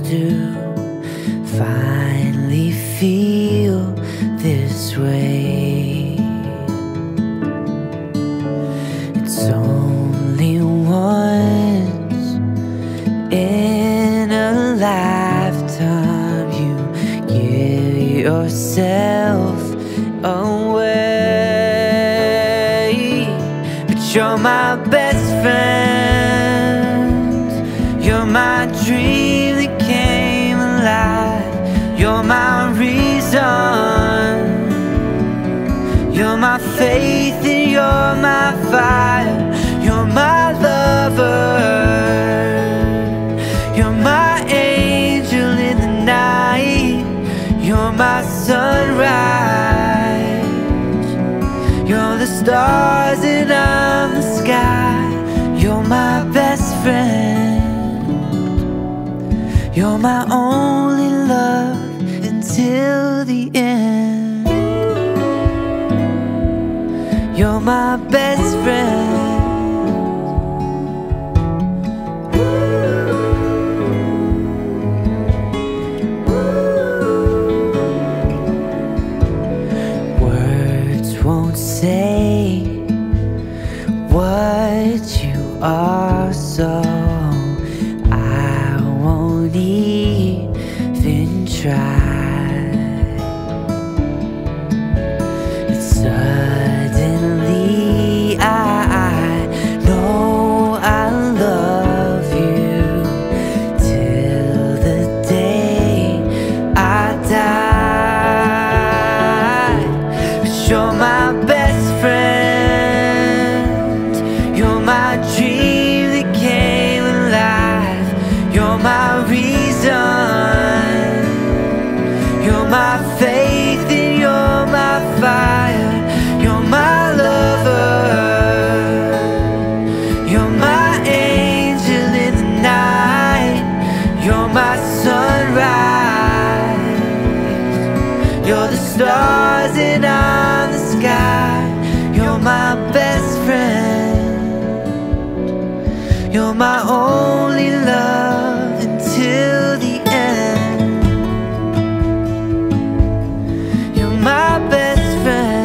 to finally feel this way. It's only once in a lifetime you give yourself away. But you're my best friend, you're my dream that came alive, you're my reason, you're my faith and you're my fire, you're my lover, you're my angel in the night, you're my sunrise, you're the stars and I'm the sky, you're my best friend, you're my only love until the end. You're my best friend. Words won't say what you are, so I won't even try. Suddenly I know I love you till the day I die. But you're my best friend, you're my dream that came alive, you're my reason, you're my faith and you're my fire, you're my lover, you're my angel in the night, you're my sunrise, you're the stars and I'm the sky, you're my best friend, you're my only love until the end. You're my best friend.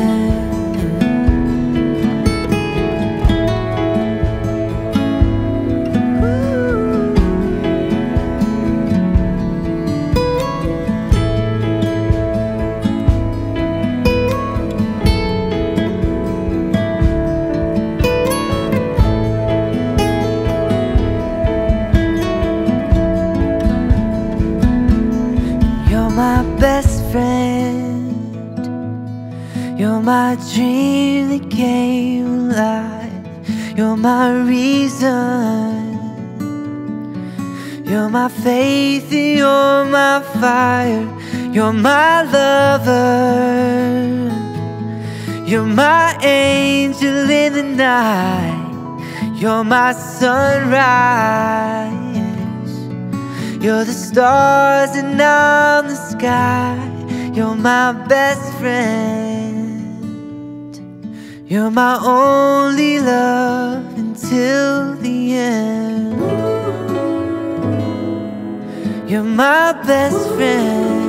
You're my best friend, you're my dream that came alive, you're my reason, you're my faith and you're my fire, you're my lover, you're my angel in the night, you're my sunrise, you're the stars and I'm the sky, you're my best friend, you're my only love until the end. You're my best friend.